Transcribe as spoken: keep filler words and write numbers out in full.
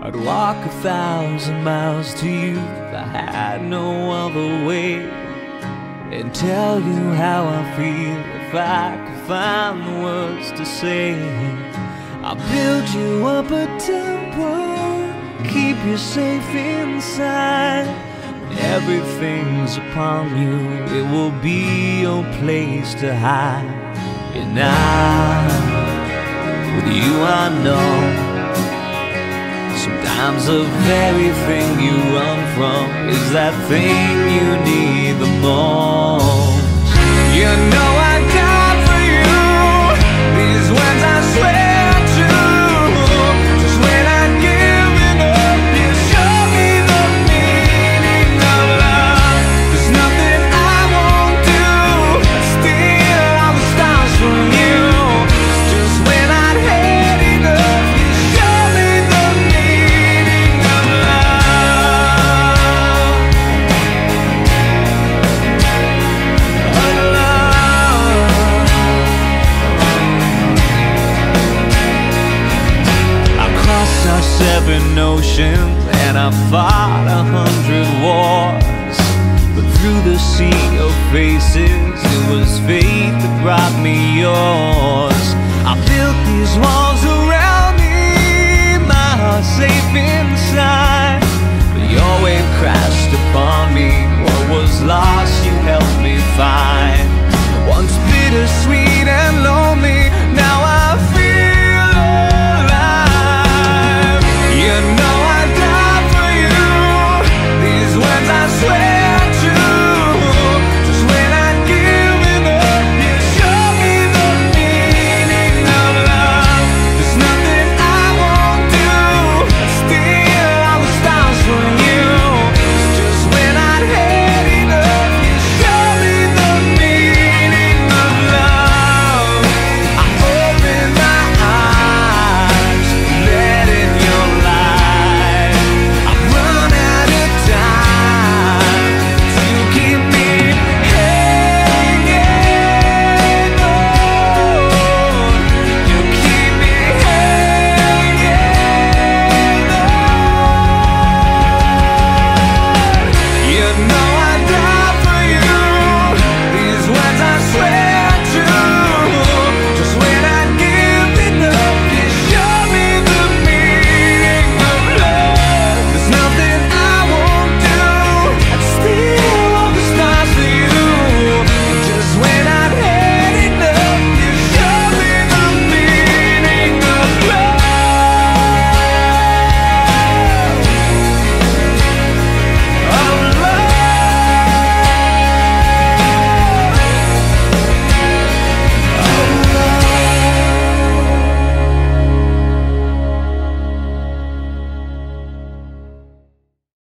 I'd walk a thousand miles to you if I had no other way, and tell you how I feel if I could find the words to say. I'll build you up a temple, keep you safe inside. When everything's upon you, it will be your place to hide. And I, with you I know, sometimes the very thing you run from is that thing you need the most. You know I die for you, these words I swear true. Just when I'd given up, you show me the meaning of love. There's nothing I won't do, steal all the stars from you. It's just when I'd had enough, you show me the meaning of love. Of love. I crossed our seven oceans and I fought a hundred wars, but through the sea of faces, it was fate that brought me yours. I built these walls around me, my heart safe in